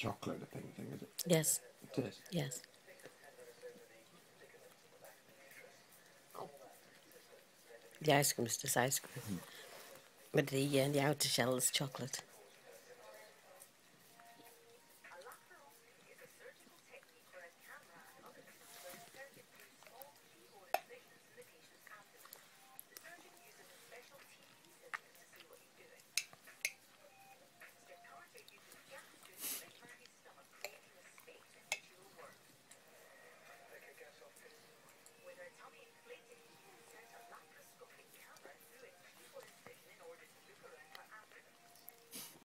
chocolate, I think, is it? Yes, It is. yes. The ice cream is just ice cream. But the outer shell is chocolate.